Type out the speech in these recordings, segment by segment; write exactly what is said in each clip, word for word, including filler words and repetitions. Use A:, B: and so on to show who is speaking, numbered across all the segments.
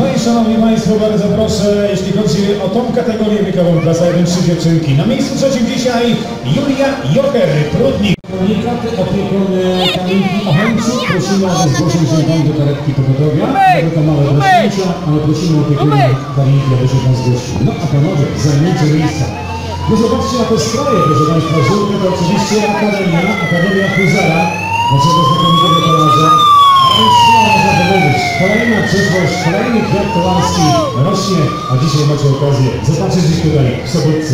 A: No i szanowni państwo, bardzo proszę, jeśli chodzi o tą kategorię wiekową, klasa jeden trzy dziewczynki. Na miejscu trzecim dzisiaj Julia Joker, Prudnik. Komunikaty, opiekun Kalinki Ochęci. Prosimy, aby zgłosił się pan do karetki pogotowia. Mamy to małe rozpoczęcia, ale prosimy opiekuna Kalinki, aby się pan zgłosił. No a panowie, zajmijcie miejsca. No zobaczcie na te stroje, proszę państwa. Żółte to oczywiście Akademia, Akademia Huzara, naszego znakomitego kolarza. Można powiedzieć, kolejna przyszłość, kolejny kwiat kolarski rośnie, a dzisiaj macie okazję zobaczyć ich tutaj w Sobótce.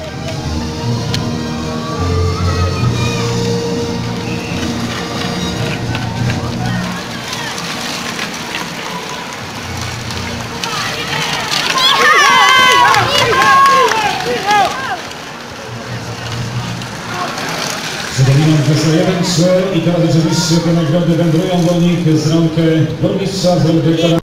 A: Przypominam, że są jeden trzy i teraz oczywiście te nagrody wędrują do nich z rąk burmistrza, z rąk dyrektora.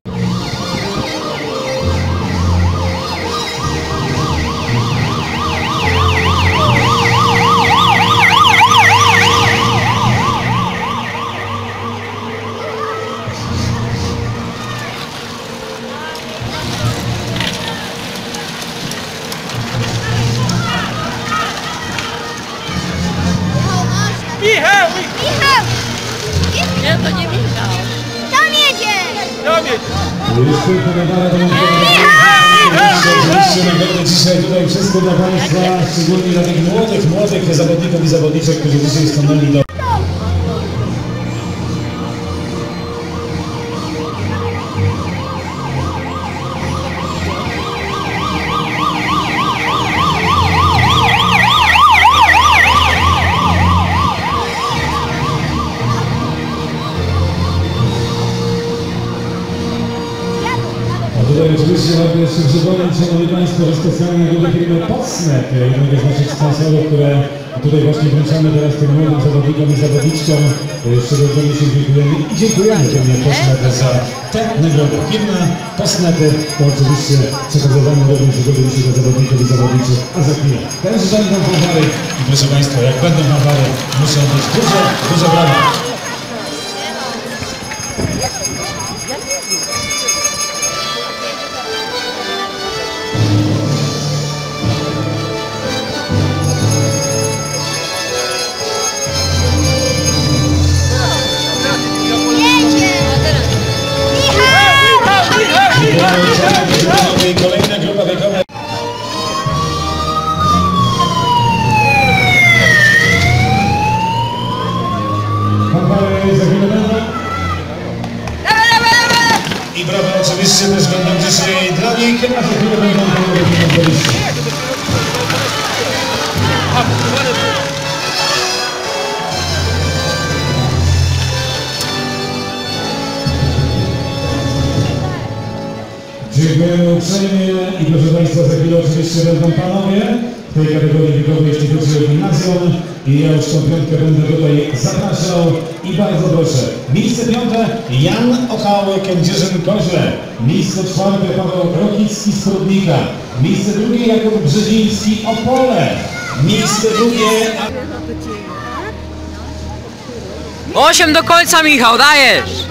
B: Michał! Michał! Nie, to nie Michał. Tam jedzie! Tam jedzie!
A: Już tylko nagrada do oczywiście nagrody dzisiaj tutaj wszystko dla państwa, szczególnie dla tych młodych, młodych zawodników i zawodniczek, którzy dzisiaj stanęli do... Tutaj oczywiście warto jeszcze przypomnieć, szanowni państwo, że specjalnie nagrody firmy Posnet, jednego z naszych sponsorów, które tutaj właśnie wręczamy teraz tym młodym zawodnikom i zawodniczkom, z czego ogromnie się dziękujemy i dziękujemy firmie Posnet za te nagrody. Firma Posnet to oczywiście przekazywanie również gotowości do zawodników i zawodniczych, a za chwilę też będą fanfary i proszę państwa, jak będą fanfary, muszą być duże, duże brawa. Kolejna grupa wiekowa. I brawa oczywiście też będą dzisiaj dla nich, a za chwilę będą panowie. Dziękujemy uprzejmie i proszę państwa, za chwilę oczywiście będą panowie w tej kategorii wiekowej, jeśli chodzi o gimnazjum i ja już tą piątkę będę tutaj zapraszał i bardzo proszę. Miejsce piąte Jan Ochałek, Kędzierzyn-Koźle. Miejsce czwarte Paweł Rokicki z Prudnika. Miejsce drugie Jakub Brzeziński, Opole. Miejsce drugie...
C: Osiem do końca, Michał, dajesz!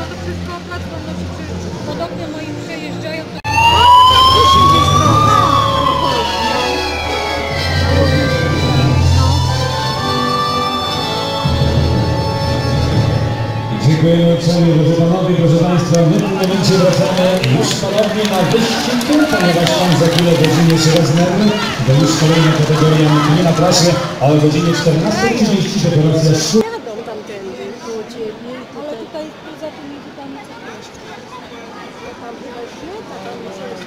A: Dziękujemy uprzejmie, proszę panowie, proszę państwa. My w tym momencie wracamy już ponownie na wyścig, ponieważ tam za chwilę o godzinie siedemnastej, to już kolejna kategoria nie na trasie, ale o godzinie czternastej trzydzieści dekoracja szkół.
D: Jadą tamtędy, po ciebie i tutaj... Ale tutaj za tymi witami co jeszcze? Tam chyba śmieta, tam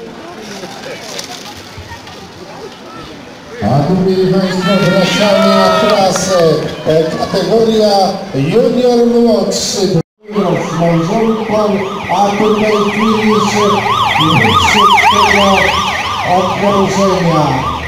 E: A tu, mieli państwo, wracamy na trasę. Kategoria junior młodszy. Z małżonką, a tutaj finisz szybkiego okrążenia.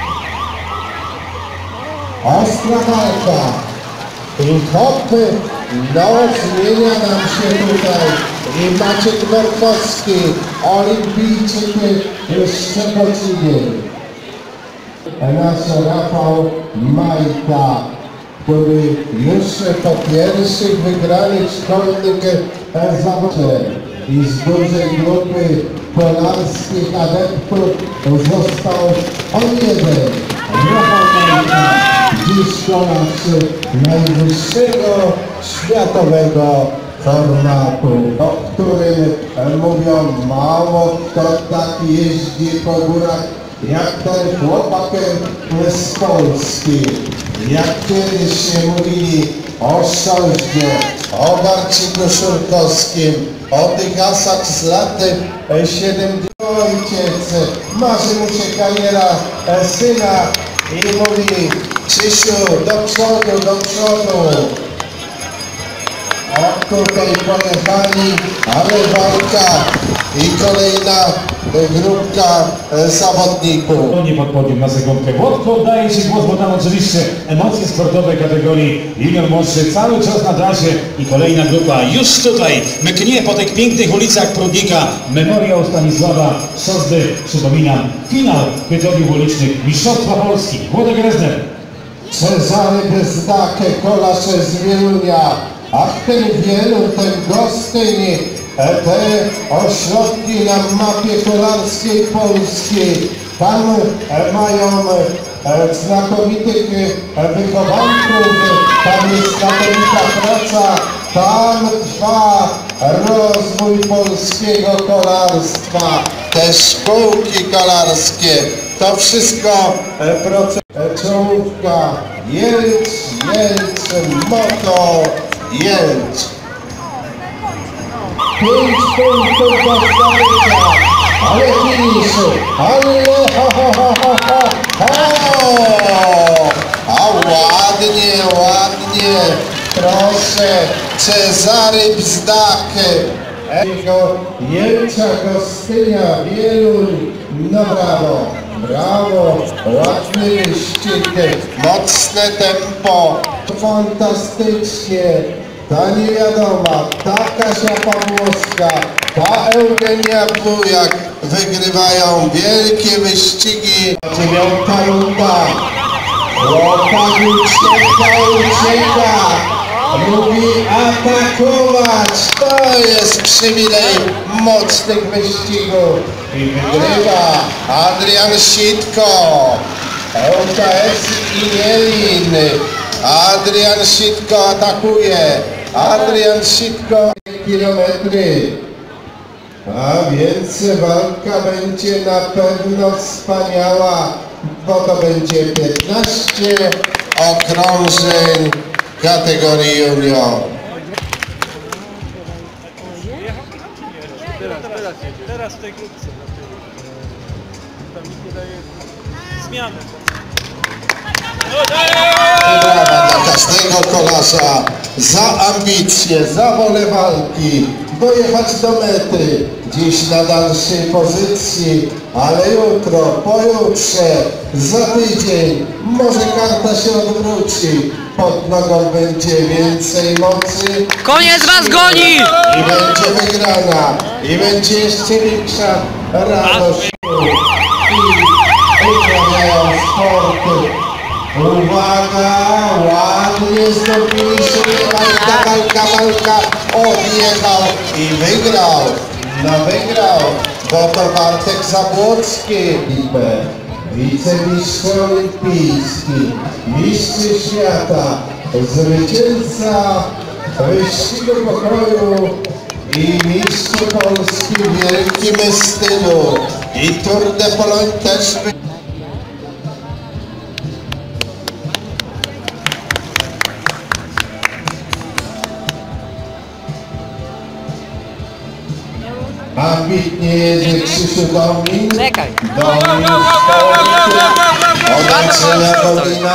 E: Ostra walka. I hopy, no zmienia nam się tutaj. I Maciek Borkowski, olimpijczyk z Szczepociny. Nasz Rafał Majka, który już po pierwszych wygranych szkolnych zawodach i z dużej grupy kolarskich adeptów został o jeden. Rochomajka, dziś kolarz najwyższego światowego formatu, o którym mówią mało kto tak jeździ po górach jak ten chłopak z Polski. Jak kiedyś mówili o Szoldzie, o Marcinku Szurkowskim, o tych asach z lat siedemdziesiątych. Ojciec, marzy mu się kariera syna i mówi: Krzysiu, do przodu, do przodu. A tutaj pojechali, ale walka i kolejna grupka zawodników.
A: Nie pod podium na sekundkę. Włodko oddaje się głos, bo tam oczywiście emocje sportowe kategorii junior młodszy cały czas na trasie i kolejna grupa już tutaj mknie po tych pięknych ulicach Prudnika. Memoriał Stanisława Szosdy. Przypominam, finał pytoniów ulicznych Mistrzostwa Polski. Włodek Rezner.
E: Cezary Bezdak, kolarz z Wielunia. Ach, ten Wieluń, ten Gostyń, te ośrodki na mapie kolarskiej Polski. Tam mają znakomitych wychowanków, tam jest znakomita praca, tam trwa rozwój polskiego kolarstwa, te szkółki kolarskie, to wszystko proces. Czołówka, Jelcz, Jelcz, Moto, Jelcz. Pięć punktów do zdobycia, ale finisz, ale ho, ho, ho, ho, ho, ho. A ładnie, ładnie, proszę, Cezary Bzdak, jego Jelcza, Gostynia, Wieluń, no brawo, brawo, ładny wyścig, mocne tempo, fantastycznie. Ta niewiadoma, ta Kasia Pawłowska, ta Eugenia Bujak wygrywają wielkie wyścigi. Dziewiąta runda. Chłopak ucieka, ucieka. Lubi atakować. To jest przywilej mocnych wyścigów. I wygrywa Adrian Sitko. L K S i Jelin. Adrian Sitko atakuje. Adrian Sitko. Kilometry. A więc walka będzie na pewno wspaniała, bo to będzie piętnaście okrążeń kategorii junior.
F: Teraz, teraz, teraz w tej grupce. Tam nikt nie daje zmiany.
E: Brawa dla każdego kolarza za ambicje, za wolę walki, dojechać do mety, dziś na dalszej pozycji, ale jutro, pojutrze, za tydzień, może karta się odwróci, pod nogą będzie więcej mocy.
C: Koniec was goni!
E: I będzie wygrana, i będzie jeszcze większa radość. I uprawiają sporty. Uwaga, ładnie zdobyliśmy, walka, walka, walka, odjechał i wygrał, no wygrał, bo to Bartek Zabłocki, wicemistrz olimpijski, mistrz świata, zwycięzca wyścigu pokoju i mistrz Polski w wielkim stylu i Tour de Pologne też wy... Ambitnie jedzie Krzysiu Domin.
C: Czekaj.
E: Domin od Andrzeja Dolina.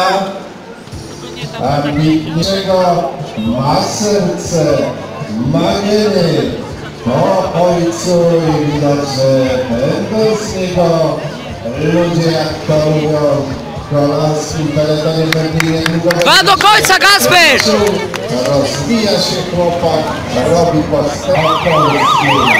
E: Ambitniejszego ma serce, ma geny. Po ojcu i widać, że będą z niego ludzie, jak to mówią, kolarskim peletonie będzie niedługo.
C: Dwa do końca, Kasper!
E: Rozwija się chłopak, robi postęp polski.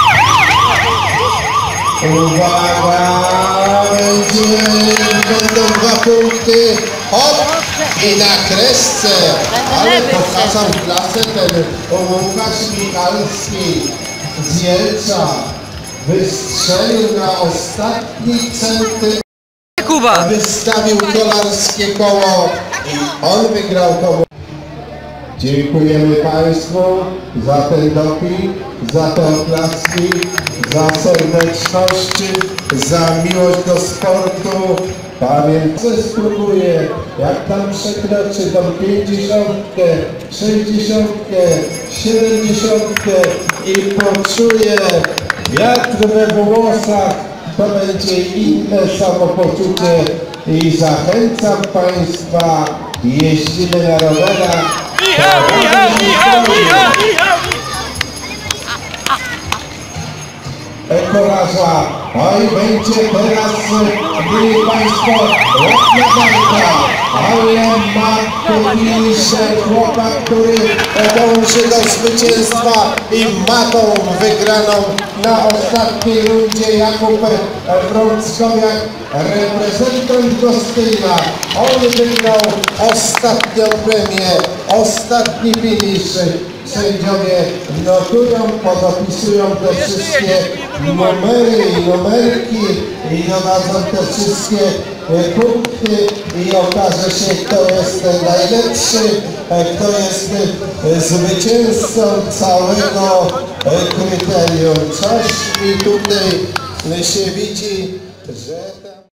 E: Uwaga, będzie, będą dwa punkty, hop i na kresce, ale pokazał klasę ten Łukasz Michalski z Jelcza. wystrzelił na ostatni centymetr,
C: Kuba!
E: wystawił kolarskie koło i on wygrał koło. Dziękujemy Państwu za ten doping, za te oklaski, za serdeczność, za miłość do sportu. Pamiętaj, spróbuję, jak tam przekroczy tą pięćdziesiątkę, sześćdziesiątkę, siedemdziesiątkę i poczuje wiatr we włosach, to będzie inne samopoczucie i zachęcam Państwa, jeździmy na rowerach.
F: Michał, Michał, Michał, Michał, Michał!
E: Kolarza, oj będzie teraz, mieli Państwo, ładna walka, ale ma powinniście chłopak, który dąży do zwycięstwa i ma tą wygraną na ostatniej rundzie. Jakub Frąckowiak, reprezentant Gostynia, on wygrał ostatnią premię, ostatni finisz. Sędziowie notują, podopisują te wszystkie numery i numerki i dodadzą te wszystkie punkty i okaże się, kto jest najlepszy, kto jest zwycięzcą całego kryterium. Coś mi tutaj się widzi, że